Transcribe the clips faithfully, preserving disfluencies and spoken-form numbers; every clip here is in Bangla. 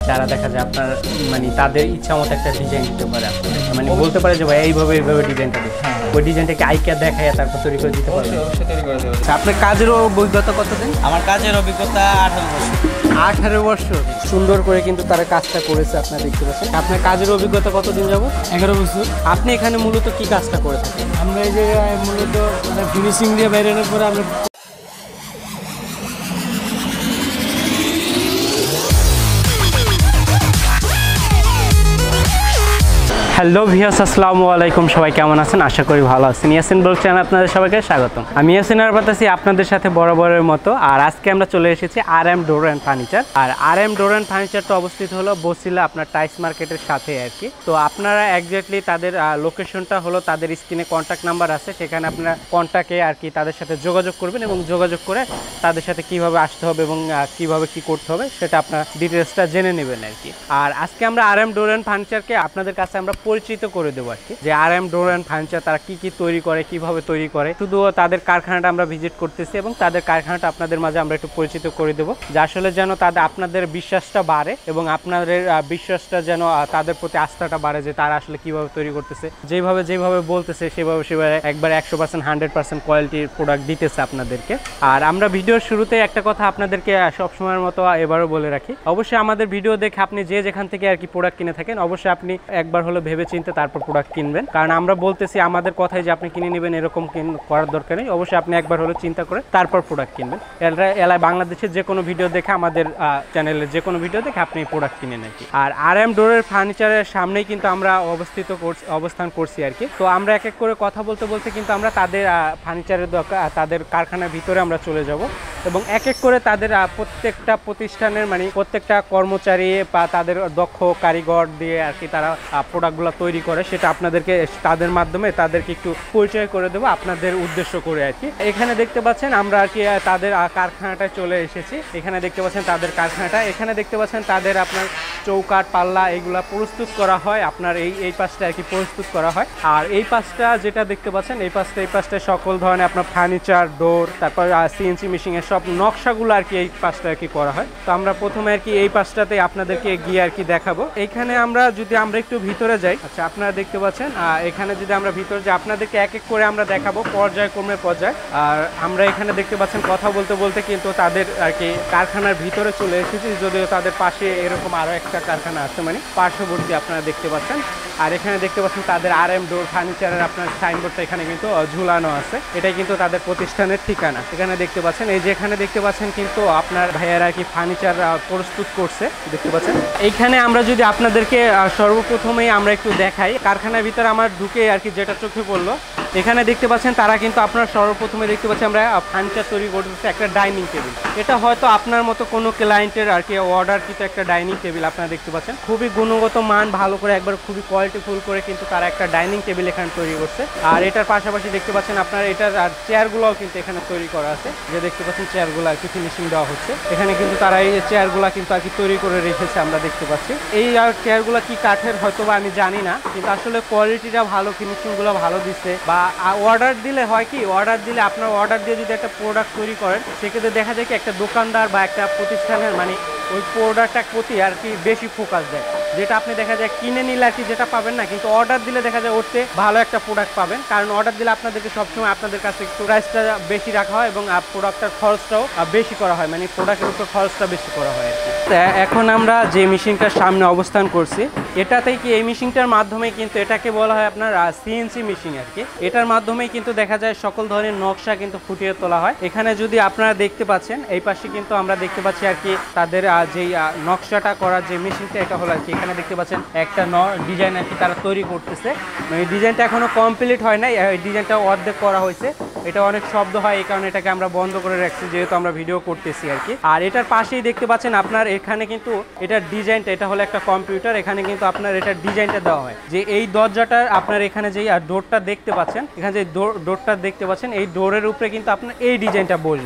যারা দেখা যায় আপনার মানে তাদের ইচ্ছা মতো একটা ডিজাইন দিতে পারে, মানে বলতে পারে যে ভাই এইভাবে এইভাবে ডিজাইনটা দিতে, ওই ডিজাইনটাকে আইকা দেখায় তারপর তৈরি করে দিতে পারবে। অবশ্যই তৈরি করে দেবে। আপনার কাজের অভিজ্ঞতা কতদিন? আমার কাজের অভিজ্ঞতা আঠারো বছর। আঠারো বছর সুন্দর করে কিন্তু তারা কাজটা করেছে, আপনারা দেখতে পাচ্ছেন। আপনার কাজের অভিজ্ঞতা কতদিন যাবো? এগারো বছর। আপনি এখানে মূলত কি কাজটা করে থাকেন? আমরা এই যে মূলত ফিনিশিং দিয়ে বেরোনোর পরে আমরা হ্যালো ভিউয়ার্স, আসসালামু আলাইকুম। সবাই কেমন আছেন? আশা করি ভালো আছেন। ইয়াসিন ব্লগ চ্যানেল আপনাদের সবাইকে স্বাগতম। আমি ইয়াসিন আর বাতাসি আপনাদের সাথে বরাবরের মতো। আর আজকে আমরা চলে এসেছি R M door and furniture. আর আর এম ডোর অ্যান্ড ফার্নিচারটা অবস্থিত হলো বসিলা, আপনার টাইস মার্কেটের সাথে আর কি। তো আপনারা একজাক্টলি তাদের লোকেশনটা হলো, তাদের স্ক্রিনে কন্ট্যাক্ট নাম্বার আছে, সেখানে আপনারা কন্ট্যাক্টে আর কি তাদের সাথে যোগাযোগ করবেন এবং যোগাযোগ করে তাদের সাথে কিভাবে আসতে হবে এবং কিভাবে কি করতে হবে সেটা আপনারা ডিটেলসটা জেনে নেবেন আর কি। আর আজকে আমরা আর এম ডোর অ্যান্ড ফার্নিচারকে আপনাদের কাছে আমরা পরিচিত করে দেবো আর কি, যে R M door and furniture তারা কি কি তৈরি করে, কিভাবে তৈরি করে। শুধু তাদের কারখানাটা আমরা ভিজিট করতেছি এবং তাদের কারখানাটা আপনাদের মাঝে আমরা একটু পরিচিত করে দেবো, যে আসলে যেন তাদের আপনাদের বিশ্বাসটা বাড়ে এবং আপনাদের বিশ্বাসটা যেন তাদের প্রতি আস্থাটা বাড়ে, যে তারা আসলে কিভাবে তৈরি করতেছে, যেভাবে যেভাবে বলতেছে সেভাবে সেভাবে একবার একশো পার্সেন্ট হান্ড্রেড পার্সেন্ট কোয়ালিটির প্রোডাক্ট দিতেছে আপনাদেরকে। আর আমরা ভিডিওর শুরুতে একটা কথা আপনাদেরকে সবসময়ের মতো এবারও বলে রাখি, অবশ্যই আমাদের ভিডিও দেখে আপনি যে যেখান থেকে আর কি প্রোডাক্ট কিনে থাকেন, অবশ্যই আপনি একবার হলো ভেবে চিন্তে তারপর প্রোডাক্ট কিনবেন। কারণ আমরা বলতেছি আমাদের কথাই যে আপনি কিনে নেবেন এরকম করার দরকার নেই। অবশ্যই আপনি একবার হলো চিন্তা করে তারপর প্রোডাক্ট কিনবেন। এলা এলাকায় বাংলাদেশের যে কোনো ভিডিও দেখে, আমাদের চ্যানেলের যে কোনো ভিডিও দেখে আপনি প্রোডাক্ট কিনে নেন। আর আর এম ডোরের ফার্নিচারের সামনেই কিন্তু আমরা অবস্থিত করছি অবস্থান করছি আর কি। তো আমরা এক এক করে কথা বলতে বলতে কিন্তু আমরা তাদের ফার্নিচারের দরকার তাদের কারখানার ভিতরে আমরা চলে যাব এবং এক এক করে তাদের প্রত্যেকটা প্রতিষ্ঠানের মানে প্রত্যেকটা কর্মচারী বা তাদের দক্ষ কারিগর দিয়ে আর কি তারা প্রোডাক্টগুলো তৈরি করে, সেটা আপনাদেরকে তাদের মাধ্যমে তাদেরকে একটু পরিচয় করে দেবো আপনাদের উদ্দেশ্য করে আর কি। এখানে দেখতে পাচ্ছেন আমরা আর কি তাদের কারখানাটায় চলে এসেছি। এখানে দেখতে পাচ্ছেন তাদের কারখানাটা, এখানে দেখতে পাচ্ছেন তাদের আপনার চৌকাঠ পাল্লা এগুলা প্রস্তুত করা হয়, আপনার এই এই পাশটা আর কি প্রস্তুত করা হয়। আর এই পাশটা যেটা দেখতে পাচ্ছেন এই পাশটা এই পাশটা সকল ধরনের আপনার ফার্নিচার, ডোর, তারপর সিএনসি মেশিনের সব নকশাগুলো আর কি এই পাশটা আর কি করা হয়। তো আমরা প্রথমে আর কি এই পাশটাতে আপনাদেরকে গিয়ে আর কি দেখাবো। এইখানে আমরা যদি আমরা একটু ভিতরে যাই, আচ্ছা আপনারা দেখতে পাচ্ছেন এখানে যদি আমরা ভিতরে যাই আপনাদেরকে এক এক করে আমরা দেখাবো পর্যায়ক্রমে পর্যায়। আর আমরা এখানে দেখতে পাচ্ছেন কথা বলতে বলতে কিন্তু তাদের আর কি কারখানার ভিতরে চলে এসেছি, যদিও তাদের পাশে এরকম আরো একটা কারখানা আছে মানে পার্শ্ববর্তী আপনারা দেখতে পাচ্ছেন। আর এখানে দেখতে পাচ্ছেন তাদের আর এম ডোর ফার্নিচারের আপনার সাইনবোর্ডটা এখানে কিন্তু ঝুলানো আছে, এটাই কিন্তু তাদের প্রতিষ্ঠানের ঠিকানা। এখানে দেখতে পাচ্ছেন এই যে এখানে দেখতে পাচ্ছেন কিন্তু আপনার ভাইয়ারা কি ফার্নিচার প্রস্তুত করছে দেখতে পাচ্ছেন। এইখানে আমরা যদি আপনাদেরকে সর্বপ্রথমেই আমরা একটু দেখাই কারখানার ভিতরে আমার ঢুকে আর কি যেটা চোখে পড়লো, এখানে দেখতে পাচ্ছেন তারা কিন্তু আপনার সর্বপ্রথমে দেখতে পাচ্ছি আমরা ফার্নিচার তৈরি করতেছে একটা ডাইনিং টেবিল। এটা হয়তো আপনার মতো কোনো ক্লায়েন্টের আর কি অর্ডার কিন্তু একটা ডাইনিং টেবিল আপনারা দেখতে পাচ্ছেন, খুবই গুণগত মান ভালো করে একবার খুবই কোয়ালিটিফুল করে কিন্তু তারা একটা ডাইনিং টেবিল এখানে তৈরি করছে। আর এটার পাশাপাশি দেখতে পাচ্ছেন আপনার এটার আর চেয়ারগুলোও কিন্তু এখানে তৈরি করা আছে, যে দেখতে পাচ্ছেন চেয়ারগুলো আর কি ফিনিশিং দেওয়া হচ্ছে। এখানে কিন্তু তারা এই চেয়ারগুলো কিন্তু আর কি তৈরি করে রেখেছে আমরা দেখতে পাচ্ছি। এই আর চেয়ারগুলো কি কাঠের হয়তো বা আমি জানি না, কিন্তু আসলে কোয়ালিটিটা ভালো, ফিনিশিংগুলো ভালো দিচ্ছে। বা অর্ডার দিলে হয় কি, অর্ডার দিলে আপনার অর্ডার দিয়ে যদি একটা প্রোডাক্ট তৈরি করেন সেক্ষেত্রে দেখা যায় কি একটা দোকানদার বা একটা প্রতিষ্ঠানের মানে ওই প্রোডাক্টটার প্রতি আর কি বেশি ফোকাস দেয়, যেটা আপনি দেখা যায় কিনে নিলে আর কি যেটা পাবেন না, কিন্তু অর্ডার দিলে দেখা যায় ওতে ভালো একটা প্রোডাক্ট পাবেন। কারণ অর্ডার দিলে আপনাদেরকে সবসময় আপনাদের কাছে একটু প্রাইসটা বেশি রাখা হয় এবং প্রোডাক্টটার খরচটাও বেশি করা হয়, মানে প্রোডাক্টের উপর খরচটা বেশি করা হয় আর কি। এখন আমরা যে মেশিনটার সামনে অবস্থান করছি এটাতেই কি এই মেশিনটার মাধ্যমে কিন্তু এটাকে বলা হয় আপনার সিএনসি মেশিন আর কি। এটার মাধ্যমেই কিন্তু দেখা যায় সকল ধরনের নকশা কিন্তু ফুটিয়ে তোলা হয়। এখানে যদি আপনারা দেখতে পাচ্ছেন এই পাশে কিন্তু আমরা দেখতে পাচ্ছি আর কি তাদের যে নকশাটা করার যে মেশিনটা এটা হলো আর কি। এখানে দেখতে পাচ্ছেন একটা ডিজাইন আর কি তারা তৈরি করতেছে, এই ডিজাইনটা এখনো কমপ্লিট হয় না, এই ডিজাইনটা অর্ধেক করা হয়েছে। এটা অনেক শব্দ হয় এই কারণে এটাকে আমরা বন্ধ করে রাখছি, যেহেতু আমরা ভিডিও করতেছি আর কি। আর এটার পাশেই দেখতে পাচ্ছেন আপনার এখানে কিন্তু এটার ডিজাইনটা এটা হলো একটা কম্পিউটার, এখানে কিন্তু আপনার এটার ডিজাইনটা দেওয়া হয়, যে এই দরজাটার আপনার এখানে যে ডোরটা দেখতে পাচ্ছেন, এখানে যে ডোরটা দেখতে পাচ্ছেন এই ডোরের উপরে কিন্তু আপনার এই ডিজাইনটা বসবে।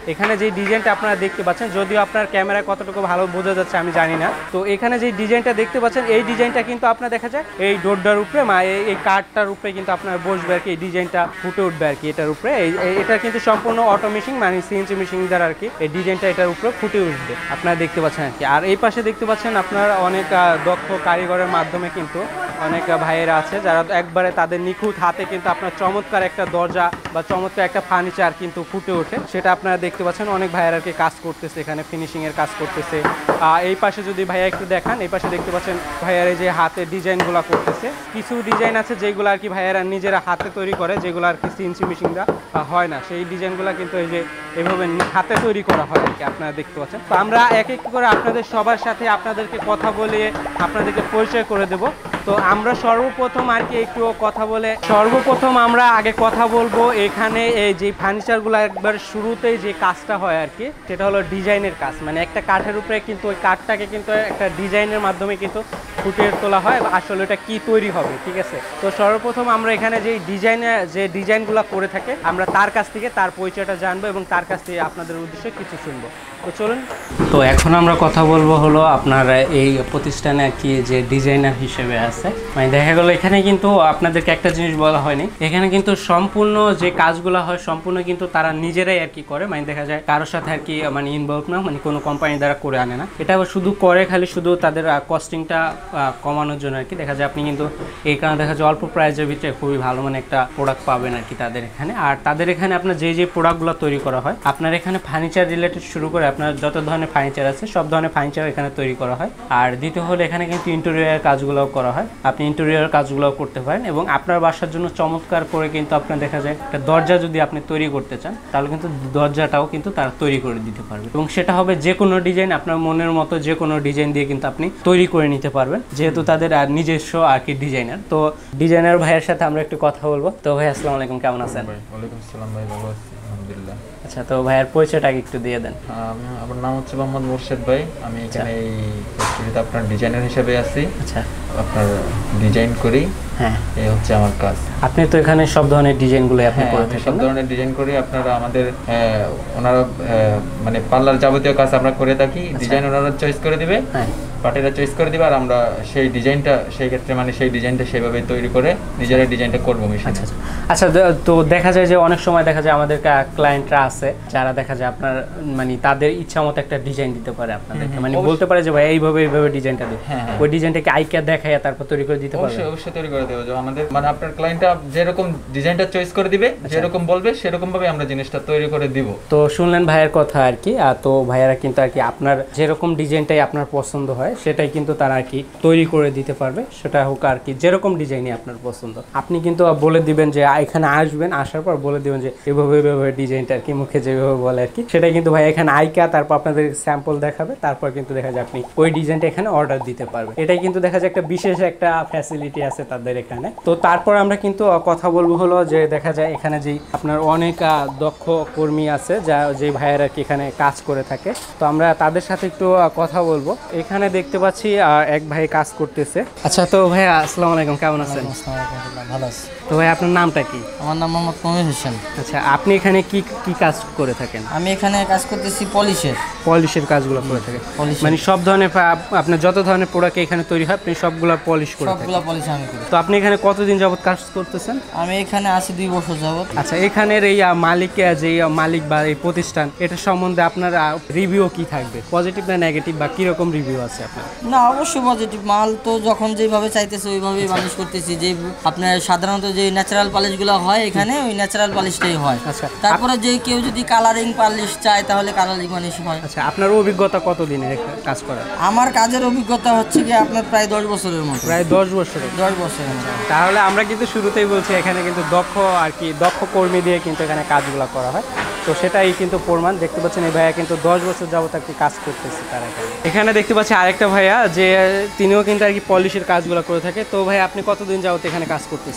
এখানে যে ডিজাইনটা আপনারা দেখতে পাচ্ছেন, যদিও আপনার ক্যামেরায় কতটুকু ভালো বোঝা যাচ্ছে আমি জানি না, তো এখানে যে ডিজাইনটা দেখতে পাচ্ছেন এই ডিজাইনটা কিন্তু আপনার দেখা যায় এই ডোরটার উপরে মা এই কাঠটার উপরে কিন্তু আপনার বসবে আর কি, এই ডিজাইনটা ফুটে উঠবে আর কি এটার উপরে। এটা কিন্তু সম্পূর্ণ অটো মেশিন মানে সিএনসি মেশিন দ্বারা আর কি এই ডিজাইনটা এটার উপরে ফুটে উঠবে, আপনারা দেখতে পাচ্ছেন আর কি। আর এই পাশে দেখতে পাচ্ছেন আপনার অনেক দক্ষ কারিগরের মাধ্যমে কিন্তু অনেক ভাইয়েরা আছে যারা একবারে তাদের নিখুঁত হাতে কিন্তু আপনার চমৎকার একটা দরজা বা চমৎকার একটা ফার্নিচার কিন্তু ফুটে ওঠে, সেটা আপনারা দেখতে পাচ্ছেন। অনেক ভাইয়েরা আর কি কাজ করতেছে এখানে, ফিনিশিং এর কাজ করতেছে। এই পাশে যদি ভাইয়া একটু দেখান, এই পাশে দেখতে পাচ্ছেন ভাইয়ারা যে হাতে ডিজাইনগুলো করতেছে। কিছু ডিজাইন আছে যেগুলো আর কি ভাইয়ারা নিজেরা হাতে তৈরি করে, যেগুলো আর কি সিএনসি মেশিনটা হয় না, সেই ডিজাইনগুলো কিন্তু এই যে এভাবে হাতে তৈরি করা হয় আর কি, আপনারা দেখতে পাচ্ছেন। তো আমরা এক এক করে আপনাদের সবার সাথে আপনাদেরকে কথা বলে আপনাদেরকে পরিচয় করে দেব। তো আমরা সর্বপ্রথম আর কি একটু কথা বলে সর্বপ্রথম আমরা আগে কথা বলবো এখানে এই যে ফার্নিচারগুলো একবার শুরুতেই যে কাজটা হয় আর কি, সেটা হলো ডিজাইনের কাজ। মানে একটা কাঠের উপরে কিন্তু ওই কাঠটাকে কিন্তু একটা ডিজাইনের মাধ্যমে কিন্তু ফুটিয়ে তোলা হয় আসলে এটা কি তৈরি হবে, ঠিক আছে। তো সর্বপ্রথম আমরা এখানে যে ডিজাইনে যে ডিজাইনগুলো করে থাকে আমরা তার কাছ থেকে তার পরিচয়টা জানবো এবং তার কাছ থেকে আপনাদের উদ্দেশ্যে কিছু শুনবো। তো চলুন, তো এখন আমরা কথা বলবো হলো আপনার এই প্রতিষ্ঠানে আর কি যে ডিজাইনার হিসেবে আছে। মানে দেখা গেলো এখানে কিন্তু আপনাদেরকে একটা জিনিস বলা হয়নি, এখানে কিন্তু সম্পূর্ণ যে কাজগুলো হয় সম্পূর্ণ কিন্তু তারা নিজেরাই আর কি করে। মানে দেখা যায় কারোর সাথে আর কি মানে ইনভলভ না, মানে কোনো কোম্পানি দ্বারা করে আনে না, এটা শুধু করে খালি শুধু তাদের কস্টিংটা কমানোর জন্য আর কি। দেখা যায় আপনি কিন্তু এই কারণে দেখা যায় অল্প প্রাইসের ভিতরে খুবই ভালো মানে একটা প্রোডাক্ট পাবেন আর কি তাদের এখানে। আর তাদের এখানে আপনার যে যে প্রোডাক্টগুলো তৈরি করা হয় আপনার এখানে ফার্নিচার রিলেটেড শুরু করে আপনার যত ধরনের ফার্নিচার আছে সব ধরনের ফার্নিচার এখানে তৈরি করা হয়। আর দ্বিতীয় হলো এখানে কিন্তু ইন্টেরিয়র কাজগুলোও করা হয়, আপনি ইন্টেরিয়র কাজগুলোও করতে পারেন এবং আপনার বাসার জন্য চমৎকার করে কিন্তু আপনার দেখা যায় একটা দরজা যদি আপনি তৈরি করতে চান তাহলে কিন্তু দরজাটাও কিন্তু তারা তৈরি করে দিতে পারবে এবং সেটা হবে যে কোনো ডিজাইন, আপনার মনের মতো যে কোনো ডিজাইন দিয়ে কিন্তু আপনি তৈরি করে নিতে পারবেন, যেহেতু তাদের আর নিজস্ব আর কি ডিজাইনার। তো ডিজাইনার ভাইয়ের সাথে আমরা একটু কথা বলবো। তো ভাই আসসালামু আলাইকুম, কেমন আছেন? ওয়ালাইকুম আসসালাম ভাই, ভালো আছি আলহামদুলিল্লাহ। আচ্ছা, তো ভাইয়ের পরিচয়টা একটু দিয়ে দেন। আমার নাম হচ্ছে মোহাম্মদ মুর্শেদ ভাই, আমি এখানে এই ফ্যাক্টরিতে আপনার ডিজাইনার হিসেবে আছি। আচ্ছা, আপনার ডিজাইন করি, হ্যাঁ এই হচ্ছে আমার কাজ। আপনি তো এখানে সব ধরনের ডিজাইনগুলো আপনি করে থাকেন? সব ধরনের ডিজাইন করি। আপনারা আমাদের ওনারা মানে পার্লার যাবতীয় কাজ আমরা করে থাকি, ডিজাইন ওনারা চয়েস করে দিবে, হ্যাঁ পার্টিরা চয়েস করে দিবে আর আমরা সেই ডিজাইনটা সেই ক্ষেত্রে মানে সেই ডিজাইনটা সেভাবে তৈরি করে নিজেরা ডিজাইনটা করবো মেশিনে। আচ্ছা আচ্ছা, তো দেখা যায় যে অনেক সময় দেখা যায় আমাদের ক্লায়েন্টরা আছে যারা দেখা যায় আপনার মানে তাদের ইচ্ছা মতো একটা ডিজাইন দিতে পারে আপনাদেরকে, মানে বলতে পারে যে ভাই এইভাবে এইভাবে ডিজাইনটা দিই, ওই ডিজাইনটাকে আইকা দেখায় তারপর তৈরি করে দিতে পারবে। অবশ্যই অবশ্যই তৈরি করে দেবো, আমাদের মানে আপনার ক্লায়েন্টটা যেরকম ডিজাইনটা চয়েস করে দিবে, যেরকম বলবে সেরকম ভাবে আমরা জিনিসটা তৈরি করে দিব। তো শুনলেন ভাইয়ের কথা আর কি। তো ভাইয়ারা কিন্তু আর কি আপনার যেরকম ডিজাইনটাই আপনার পছন্দ হয় সেটাই কিন্তু তারা আর কি তৈরি করে দিতে পারবে, সেটা হোক আর কি যেরকম ডিজাইনই আপনার পছন্দ। আপনি কিন্তু বলে দিবেন যে এখানে আসবেন, আসার পর বলে দিবেন যে এভাবে এভাবে ডিজাইনটা আর কি মুখে যেভাবে বলে আর কি সেটাই কিন্তু ভাই এখানে আইকা তারপর আপনাদের স্যাম্পল দেখাবে, তারপর কিন্তু দেখা যায় আপনি ওই ডিজাইনটা এখানে অর্ডার দিতে পারবেন। এটাই কিন্তু দেখা যায় একটা বিশেষ একটা ফ্যাসিলিটি আছে তাদের এখানে। তো তারপর আমরা কিন্তু কথা বলবো হলো যে দেখা যায় এখানে যেই আপনার অনেক দক্ষ কর্মী আছে যা যে ভাইয়ের আর কি এখানে কাজ করে থাকে, তো আমরা তাদের সাথে একটু কথা বলবো। এখানে দেখতে পাচ্ছি এক ভাই কাজ করতেছে। আচ্ছা, তো ভাইয়া আসসালামু আলাইকুম, কেমন আছেন? ভালো আছি। তো ভাই আপনার নামটা কি? আমার নাম মোহাম্মদ মমির হোসেন। আচ্ছা, আপনি এখানে কি কি কাজ করে থাকেন? আমি এখানে কাজ করতেছি পলিশের পলিশের কাজগুলো করে থাকেন, মানে সব ধরনের আপনার যত ধরনের প্রোডাক্ট এখানে তৈরি হয় আপনি সবগুলো পলিশ করে থাকেন? সবগুলো পলিশ আমি করি। তো আপনি এখানে কতদিন যাবত কাজ করতেছেন? আমি এখানে আছি দুই বছর যাবত। আচ্ছা, এখানের এই মালিক যে মালিক বা এই প্রতিষ্ঠান এটা সম্বন্ধে আপনার রিভিউ কি থাকবে, পজিটিভ না নেগেটিভ বা কিরকম রিভিউ আছে আপনার? না, অবশ্যই পজিটিভ। মাল তো যখন যেভাবে চাইতেছে ওইভাবেই মানুষ করতেছি। যে আপনার সাধারণত যে ন্যাচারাল পালিশগুলো হয় এখানে ওই ন্যাচারাল পালিশটাই হয়। আচ্ছা, তারপরে যে কেউ যদি কালারিং পালিশ চায় তাহলে কালারিং পালিশ হয়। আচ্ছা, আপনার অভিজ্ঞতা কতদিনের কাজ করার? আমার কাজের অভিজ্ঞতা হচ্ছে কি আপনার প্রায় দশ বছরের মতো। প্রায় দশ বছরের? দশ বছরের। তাহলে আমরা কিন্তু শুরুতেই বলছি এখানে কিন্তু দক্ষ আর কি দক্ষ কর্মী দিয়ে কিন্তু এখানে কাজগুলো করা হয়, তো সেটাই কিন্তু প্রমাণ। দেখতে পাচ্ছেন এই ভাইয়া কিন্তু দশ বছর যাবত আর কি কাজ করতেছে তারা এখানে। এখানে দেখতে পাচ্ছি আরেকটা ভাইয়া যে তিনিও কিন্তু আর কি পলিশের কাজগুলো করে থাকে। তো ভাই আপনি কতদিন যাবত এখানে কাজ করতেছেন?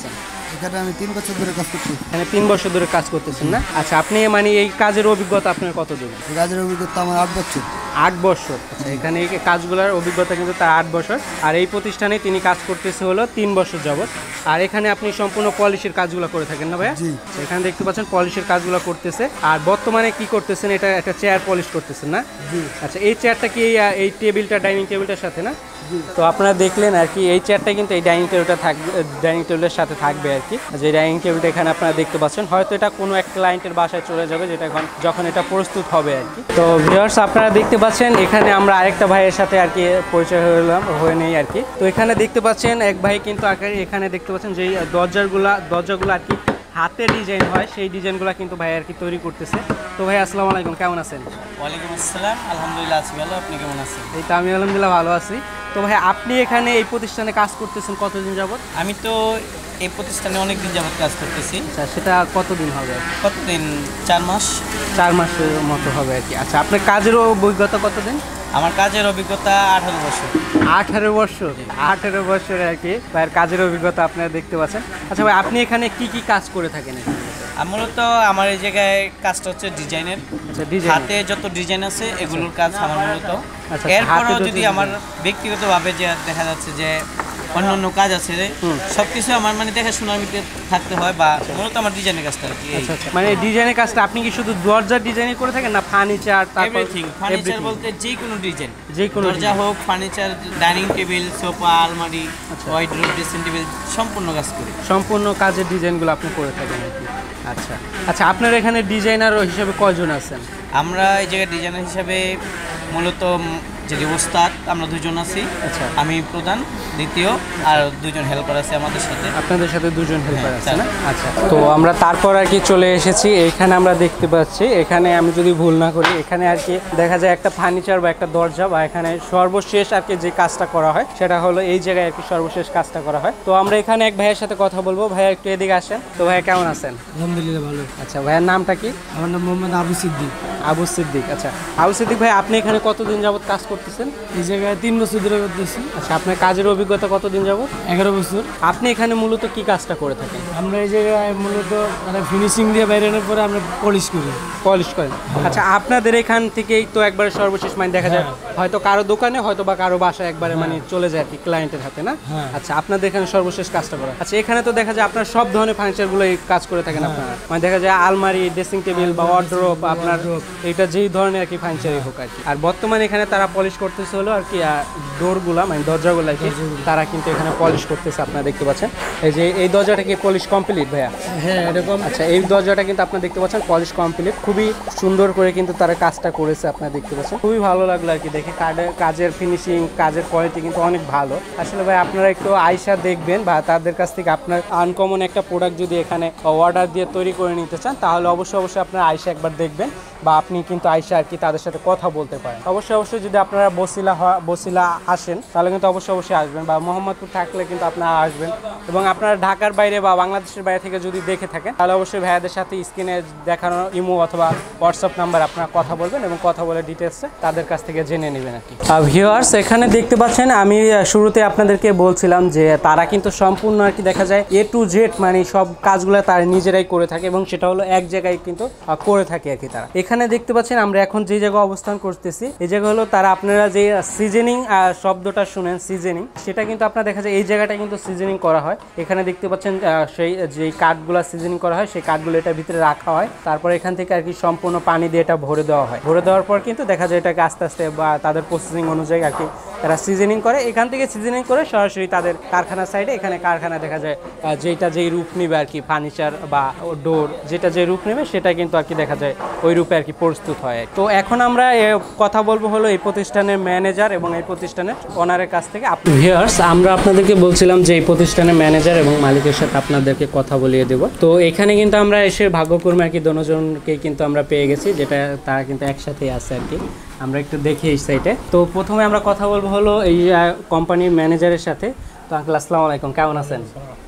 এখানে আমি তিন বছর ধরে কাজ করছি। মানে তিন বছর ধরে কাজ করতেছেন না? আচ্ছা, আপনি মানে এই কাজের অভিজ্ঞতা আপনার কত দিন? এই কাজের অভিজ্ঞতা আমার আট বছর। আট বছর। আচ্ছা, এখানে এই কাজগুলোর অভিজ্ঞতা কিন্তু তার আট বছর, আর এই প্রতিষ্ঠানে তিনি কাজ করতেছে হলো তিন বছর যাবত। আর এখানে আপনি সম্পূর্ণ পলিশের কাজগুলো করে থাকেন না ভাইয়া? জি। এখানে দেখতে পাচ্ছেন পলিশের কাজগুলো করতেছে। আর বর্তমানে কি করতেছেন? এটা একটা চেয়ার পলিশ করতেছেন না? জি। আচ্ছা, এই চেয়ারটা কি এই টেবিলটা ডাইনিং টেবিলটার সাথে না? তো আপনারা দেখলেন আর কি, এই চেয়ারটা কিন্তু এই ডাইনিং টেবিলটা থাকবে, ডাইনিং টেবিলের সাথে থাকবে আর কি। যে ডাইনিং টেবিলটা এখানে আপনারা দেখতে পাচ্ছেন, হয়তো এটা কোনো এক ক্লায়েন্টের বাসায় চলে যাবে, যেটা এখন যখন এটা প্রস্তুত হবে আর কি। তো ভিউয়ার্স, আপনারা দেখতে পাচ্ছেন এখানে আমরা আরেকটা ভাইয়ের সাথে আর কি পরিচয় হলাম হয়ে নেই আর কি। তো এখানে দেখতে পাচ্ছেন এক ভাই কিন্তু এখানে দেখতে পাচ্ছেন যে দরজাগুলা দরজাগুলো আর কি হাতে ডিজাইন হয়, সেই ডিজাইনগুলো কিন্তু ভাই আর কি তৈরি করতেছে। তো ভাই আসসালামু আলাইকুম, কেমন আছেন? ওয়ালাইকুম আসসালাম, আলহামদুলিল্লাহ আছি ভালো। আপনি কেমন আছেন? এই তো আমি আলহামদুলিল্লাহ ভালো আছি। তো ভাই, আপনি এখানে এই প্রতিষ্ঠানে কাজ করতেছেন কতদিন যাবত? আমি তো এই প্রতিষ্ঠানে অনেক দিন যাবত কাজ করতেছি। আচ্ছা, সেটা কতদিন হবে? কতদিন? চার মাস। চার মাসের মতো হবে আর কি। আচ্ছা, আপনার কাজের অভিজ্ঞতা কতদিন? আমার কাজের অভিজ্ঞতা আঠারো বছর। আঠারো বছর আঠারো বছর আর কি ভাইয়ের কাজের অভিজ্ঞতা আপনারা দেখতে পাচ্ছেন। আচ্ছা ভাই, আপনি এখানে কি কি কাজ করে থাকেন? মূলত আমার এই জায়গায় কাজটা হচ্ছে ডিজাইনের। আচ্ছা, ডিজাইন হাতে যত ডিজাইন আছে এগুলোর কাজ আমার মূলত। আচ্ছা, এরপরেও যদি আমার ব্যক্তিগতভাবে যে দেখা যাচ্ছে যে অন্য অন্য কাজ আছে, সবকিছু আমার মানে দেখাশোনার ভিতরে থাকতে হয়, বা মূলত আমার ডিজাইনের কাজটা আর কি। আচ্ছা, মানে ডিজাইনের কাজটা আপনি কি শুধু দরজার ডিজাইন করে থাকেন না ফার্নিচার? এভরিথিং। ফার্নিচার বলতে যে কোনো ডিজাইন, যে কোনো দরজা হোক, ফার্নিচার, ডাইনিং টেবিল, সোফা, আলমারি, ওয়াইড্রোব, ড্রেসিং টেবিল, সম্পূর্ণ কাজ করি। সম্পূর্ণ কাজের ডিজাইনগুলো আপনি করে থাকেন আর কি। আচ্ছা আচ্ছা, আপনার এখানে ডিজাইনার হিসেবে কয়জন আছেন? আমরা এই জায়গায় ডিজাইনার হিসাবে মূলত যে ওস্তাদ আমরা দুজন আছি। আচ্ছা, আমি প্রধান, দ্বিতীয়, আর দুজন হেল্পার আছে আমাদের সাথে। আপনাদের সাথে দুজন হেল্পার আছে না? আচ্ছা, তো আমরা তারপর আর কি চলে এসেছি এখানে। আমরা দেখতে পাচ্ছি এখানে, আমি যদি ভুল না করি, এখানে আর কি দেখা যায় একটা ফার্নিচার বা একটা দরজা, বা এখানে সর্বশেষ আর কি যে কাজটা করা হয় সেটা হলো এই জায়গায় আর কি সর্বশেষ কাজটা করা হয়। তো আমরা এখানে এক ভাইয়ের সাথে কথা বলবো। ভাইয়া একটু এদিকে আসেন। তো ভাইয়া কেমন আছেন? আলহামদুলিল্লাহ ভালো। আচ্ছা, ভাইয়ের নামটা কি? আমার নাম মোহাম্মদ আবু সিদ্দিক। আবু সিদ্দিক। আচ্ছা, আবু সিদ্দিক ভাই, আপনি এখানে কতদিন যাবত কাজ করতেছেন? এই জায়গায় তিন বছর ধরে করতেছি। আচ্ছা, আপনার কাজের অভিজ্ঞতা কতদিন যাবত? এগারো বছর। আপনি এখানে মূলত কি কাজটা করে থাকেন? আমরা এই জায়গায় মূলত মানে ফিনিশিং দিয়ে বাইরের পরে আমরা পলিশ করি। পলিশ করেন? আচ্ছা, আপনাদের এখান থেকেই তো একবারে সর্বশেষ মানে দেখা যায় হয়তো কারো দোকানে, হয়তো বা কারো বাসায় একবারে মানে চলে যায় আর কি ক্লায়েন্টের হাতে না? আচ্ছা, আপনাদের এখানে সর্বশেষ কাজটা করা। আচ্ছা, এখানে তো দেখা যায় আপনার সব ধরনের ফার্নিচারগুলো কাজ করে থাকেন আপনারা, মানে দেখা যায় আলমারি, ড্রেসিং টেবিল বা ওয়ার্ডরোব, আপনার এটা যেই ধরনের আর কি ফার্নিচারই হোক আর কি। আর বর্তমানে এখানে তারা পলিশ করতেছে হলো আর কি ডোরগুলা, মানে দরজাগুলো আর কি তারা কিন্তু এখানে পলিশ করতেছে। আপনারা দেখতে পাচ্ছেন এই যে এই দরজাটা কি পলিশ কমপ্লিট ভাইয়া? হ্যাঁ, এরকম। আচ্ছা, এই দরজাটা কিন্তু আপনারা দেখতে পাচ্ছেন পলিশ কমপ্লিট, খুবই সুন্দর করে কিন্তু তারা কাজটা করেছে। আপনারা দেখতে পাচ্ছেন, খুবই ভালো লাগলো আর কি দেখে। কাজের ফিনিশিং, কাজের কোয়ালিটি কিন্তু অনেক ভালো। আসলে ভাই, আপনারা একটু আইসা দেখবেন, বা তাদের কাছ থেকে আপনার আনকমন একটা প্রোডাক্ট যদি এখানে অর্ডার দিয়ে তৈরি করে নিতে চান, তাহলে অবশ্যই অবশ্যই আপনারা আইসা একবার দেখবেন, বা আপনি কিন্তু আইসা আর কি তাদের সাথে কথা বলতে পারেন। অবশ্যই অবশ্যই যদি আপনারা বসিলা বসিলা আসেন, তাহলে কিন্তু অবশ্যই অবশ্যই আসবেন, বা মোহাম্মদপুর থাকলে কিন্তু আপনারা আসবেন। এবং আপনারা ঢাকার বাইরে বা বাংলাদেশের বাইরে থেকে যদি দেখে থাকেন, তাহলে অবশ্যই ভাইয়াদের সাথে স্ক্রিনে দেখানো ইমো অথবা হোয়াটসঅ্যাপ নাম্বার আপনারা কথা বলবেন, এবং কথা বলে ডিটেলসে তাদের কাছ থেকে জেনে নেবেন আর কি। ভিউয়ার্স, এখানে দেখতে পাচ্ছেন আমি শুরুতে আপনাদেরকে বলছিলাম যে তারা কিন্তু সম্পূর্ণ আর কি দেখা যায় এ টু জেড মানে সব কাজগুলো তারা নিজেরাই করে থাকে, এবং সেটা হলো এক জায়গায় কিন্তু করে থাকে আর কি তারা। এখানে দেখতে পাচ্ছেন আমরা এখন যে জায়গায় অবস্থান করতেছি, এই জায়গা হলো তারা, আপনারা যে সিজনিং শব্দটা শুনেন, সিজনিং, সেটা কিন্তু আপনারা দেখা যায় এই জায়গাটা কিন্তু সিজনিং করা হয়। এখানে দেখতে পাচ্ছেন সেই যে কাঠগুলো সিজনিং করা হয়, সেই কাঠগুলো এটার ভিতরে রাখা হয়, তারপর এখান থেকে আর কি সম্পূর্ণ পানি দিয়ে এটা ভরে দেওয়া হয়। ভরে দেওয়ার পর কিন্তু দেখা যায় এটাকে আস্তে আস্তে বা তাদের প্রসেসিং অনুযায়ী আর কি তারা সিজনিং করে। এখান থেকে সিজনিং করে সরাসরি তাদের কারখানার সাইডে, এখানে কারখানা দেখা যায় যেটা যেই রূপ নেবে আর কি, ফার্নিচার বা ডোর যেটা যে রূপ নেবে সেটা কিন্তু আর কি দেখা যায় ওই রূপে আর কি প্রস্তুত হয়। তো এখন আমরা কথা বলবো হলো এই প্রতিষ্ঠানের ম্যানেজার এবং এই প্রতিষ্ঠানের ওনারের কাছ থেকে। ভিউয়ার্স, আমরা আপনাদেরকে বলছিলাম যে এই প্রতিষ্ঠানের ম্যানেজার এবং মালিকের সাথে আপনাদেরকে কথা বলিয়ে দেব। তো এখানে কিন্তু আমরা এসে ভাগ্যক্রমে আর কি দোনোজনকে কিন্তু আমরা পেয়ে গেছি, যেটা তারা কিন্তু একসাথেই আছে আর কি। আমরা একটু দেখি এই সাইটে। তো প্রথমে আমরা কথা বলবো হলো এই কোম্পানির ম্যানেজারের সাথে। তো আঙ্কেল, আসসালামু আলাইকুম, কেমন আছেন?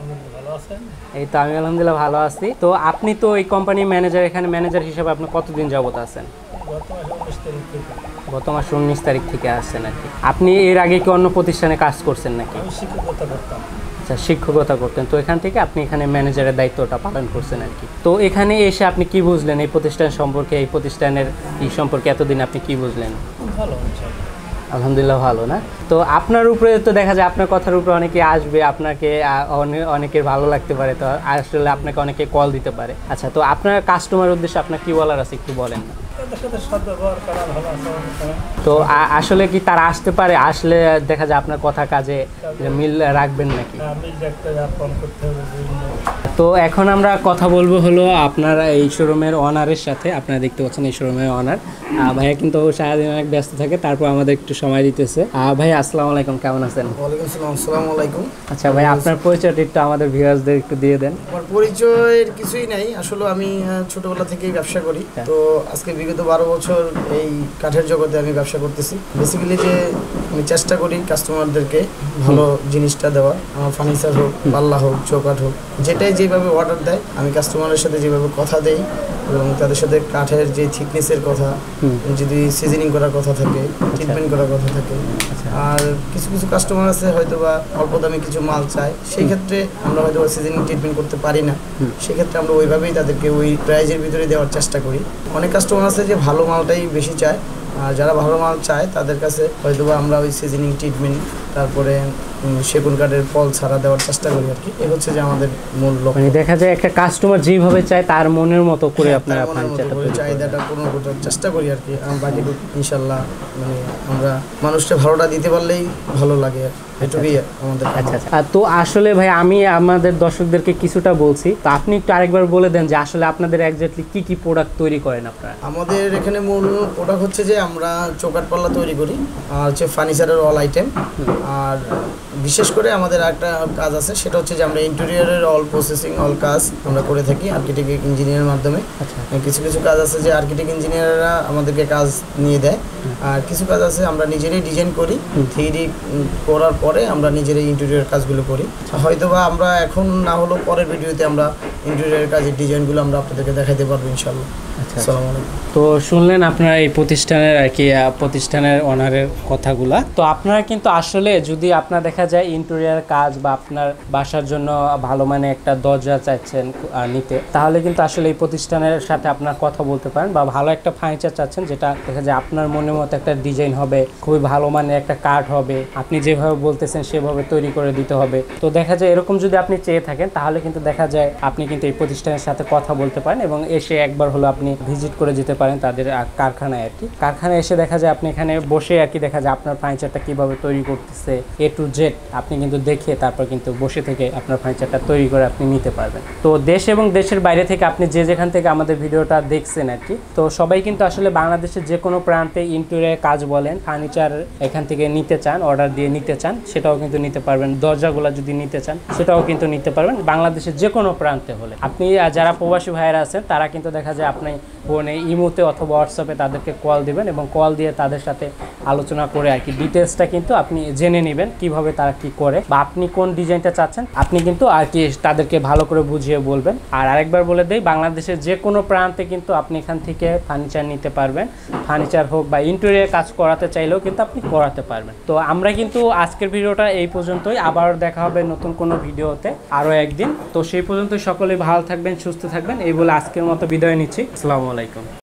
এই তো আমি আলহামদুলিল্লাহ ভালো আছি। তো আপনি তো এই কোম্পানির ম্যানেজার, এখানে ম্যানেজার হিসেবে আপনি কতদিন যাবত আছেন? গত মাস উনিশ তারিখ থেকে আসছেন আর কি। আপনি এর আগে কি অন্য প্রতিষ্ঠানে কাজ করছেন নাকি? আচ্ছা, শিক্ষকতা করতেন, তো এখান থেকে আপনি এখানে ম্যানেজারের দায়িত্বটা পালন করছেন আর কি। তো এখানে এসে আপনি কি বুঝলেন এই প্রতিষ্ঠান সম্পর্কে, এই প্রতিষ্ঠানের এই সম্পর্কে এতদিন আপনি কি বুঝলেন? ভালো, আলহামদুলিল্লাহ ভালো না? তো আপনার উপরে তো দেখা যায় আপনার কথার উপরে অনেকে আসবে, আপনাকে অনেকের ভালো লাগতে পারে, তো আসলে আপনাকে অনেকে কল দিতে পারে। আচ্ছা, তো আপনার কাস্টমার উদ্দেশ্যে আপনার কি বলার আছে একটু বলেন না। তো আসলে কি তারা আসতে পারে, আসলে দেখা যায় আপনার কথা কাজে মিল রাখবেন নাকি? তো এখন আমরা কথা বলবো হলো আপনারা এই শোরুমের অনারের সাথে। আপনারা দেখতে পাচ্ছেন এই শোরুমের অনার ভাইয়া কিন্তু সারাদিন অনেক ব্যস্ত থাকে, তারপর আমাদের একটু সময় দিতেছে। ভাই আসসালামু আলাইকুম, কেমন আছেন? ওয়ালাইকুম আসসালাম। আসসালামু আলাইকুম। আচ্ছা ভাই, আপনার পরিচয়টা একটু আমাদের ভিউয়ার্সদের একটু দিয়ে দেন। আমার পরিচয়ের কিছুই নাই, আসলে আমি ছোটবেলা থেকেই ব্যবসা করি। তো আজকে বিগত বারো বছর এই কাঠের জগতে আমি ব্যবসা করতেছি। বেসিক্যালি যে আমি চেষ্টা করি কাস্টমারদেরকে ভালো জিনিসটা দেওয়া, আমার ফার্নিচার হোক, পাল্লা হোক, চৌকাঠ হোক, যেটাই যেভাবে অর্ডার দেয় আমি কাস্টমারের সাথে যেভাবে কথা দেই এবং তাদের সাথে কাঠের যে থিকনেসের কথা, যদি সিজনিং করার কথা থাকে, ট্রিটমেন্ট করার কথা থাকে, আর কিছু কিছু কাস্টমার আছে হয়তো বা অল্প দামে কিছু মাল চায়, সেই ক্ষেত্রে আমরা হয়তো সিজনিং ট্রিটমেন্ট করতে পারি না, সেক্ষেত্রে আমরা ওইভাবেই তাদেরকে ওই প্রাইজের ভিতরে দেওয়ার চেষ্টা করি। অনেক কাস্টমার আছে যে ভালো মালটাই বেশি চায়, আর যারা ভালো মাল চায় তাদের কাছে হয়তো বা আমরা ওই সিজনিং ট্রিটমেন্ট, তারপরে সেগুন কাঠের ফল ছাড়া দেওয়ার চেষ্টা করি আর কি। এই হচ্ছে যে আমাদের মূল লক্ষ্য। মানে দেখা যায় একটা কাস্টমার যেভাবে চায় তার মনের মতো করে আপনারা চাহিদাটা পূরণ করার চেষ্টা করি আর কি। বাকিটুকু ইনশাল্লাহ মানে আমরা মানুষকে ভালোটা দিতে পারলেই ভালো লাগে, এটুকুই আমাদের। আচ্ছা আচ্ছা, তো আসলে ভাই আমি আমাদের দর্শকদেরকে কিছুটা বলছি, তো আপনি একটু আরেকবার বলে দেন যে আসলে আপনাদের এক্স্যাক্টলি কি কি প্রোডাক্ট তৈরি করেন আপনারা? আমাদের এখানে মূল প্রোডাক্ট হচ্ছে যে আমরা চৌকাঠ পাল্লা তৈরি করি, আর হচ্ছে ফার্নিচারের অল আইটেম, আর বিশেষ করে আমাদের একটা কাজ আছে সেটা হচ্ছে যে আমরা ইন্টেরিয়রের অল প্রসেসিং অল কাজ আমরা করে থাকি আর্কিটেক্ট ইঞ্জিনিয়ারের মাধ্যমে। কিছু কিছু কাজ আছে যে আর্কিটেক্ট ইঞ্জিনিয়াররা আমাদেরকে কাজ নিয়ে দেয়, আর কিছু কাজ আছে আমরা নিজেরাই ডিজাইন করি, থ্রি ডি করার পরে আমরা নিজেরাই ইন্টেরিয়র কাজগুলো করি। হয়তো বা আমরা এখন না হলেও পরের ভিডিওতে আমরা ইন্টেরিয়র কাজের ডিজাইনগুলো আমরা আপনাদেরকে দেখাতে পারবো ইনশাল্লাহ। আসসালামু আলাইকুম। তো শুনলেন আপনারা এই প্রতিষ্ঠানের আর কি প্রতিষ্ঠানের অনারের কথাগুলা। তো আপনারা কিন্তু আসলে যদি আপনার দেখা যায় ইন্টেরিয়র কাজ বা আপনার বাসার জন্য ভালো মানে একটা দরজা চাইছেন নিতে, তাহলে কিন্তু আসলে এই প্রতিষ্ঠানের সাথে আপনার কথা বলতে পারেন, বা ভালো একটা ফার্নিচার চাচ্ছেন যেটা দেখা যায় আপনার মনের মতো একটা ডিজাইন হবে, খুবই ভালো মানের একটা কাঠ হবে, আপনি যেভাবে বলতেছেন সেভাবে তৈরি করে দিতে হবে। তো দেখা যায় এরকম যদি আপনি চেয়ে থাকেন তাহলে কিন্তু দেখা যায় আপনি কিন্তু এই প্রতিষ্ঠানের সাথে কথা বলতে পারেন এবং এসে একবার হলো আপনি ভিজিট করে যেতে পারেন তাদের কারখানায় আর কি। কারখানায় এসে দেখা যায় আপনি এখানে বসে আর কি দেখা যায় আপনার ফার্নিচারটা কীভাবে তৈরি করতেছে এ টু জেড আপনি কিন্তু দেখে তারপর কিন্তু বসে থেকে আপনার ফার্নিচারটা তৈরি করে আপনি নিতে পারবেন। তো দেশ এবং দেশের বাইরে থেকে আপনি যে যেখান থেকে আমাদের ভিডিওটা দেখছেন আর কি, তো সবাই কিন্তু আসলে বাংলাদেশের যে কোনো প্রান্তে ইন্টেরিয়র কাজ বলেন ফার্নিচার এখান থেকে নিতে চান, অর্ডার দিয়ে নিতে চান, সেটাও কিন্তু নিতে পারবেন। দরজাগুলো যদি নিতে চান সেটাও কিন্তু নিতে পারবেন বাংলাদেশের যে কোনো প্রান্তে হলে। আপনি যারা প্রবাসী ভাইয়েরা আছেন তারা কিন্তু দেখা যায় আপনি ফোনে ইমোতে অথবা হোয়াটসঅ্যাপে তাদেরকে কল দিবেন এবং কল দিয়ে তাদের সাথে আলোচনা করে আর কি ডিটেলসটা কিন্তু আপনি জেনে নেবেন কিভাবে তারা কি করে বা আপনি কোন ডিজাইনটা চাচ্ছেন আপনি কিন্তু আর কি তাদেরকে ভালো করে বুঝিয়ে বলবেন। আর আরেকবার বলে দেই, বাংলাদেশের যে কোনো প্রান্তে কিন্তু আপনি এখান থেকে ফার্নিচার নিতে পারবেন, ফার্নিচার হোক বা ইন্টেরিয়র কাজ করাতে চাইলেও কিন্তু আপনি করাতে পারবেন। তো আমরা কিন্তু আজকের ভিডিওটা এই পর্যন্তই, আবার দেখা হবে নতুন কোনো ভিডিওতে আরও একদিন। তো সেই পর্যন্ত সকলেই ভালো থাকবেন, সুস্থ থাকবেন, এই বলে আজকের মতো বিদায় নিচ্ছি। আসসালামু আলাইকুম।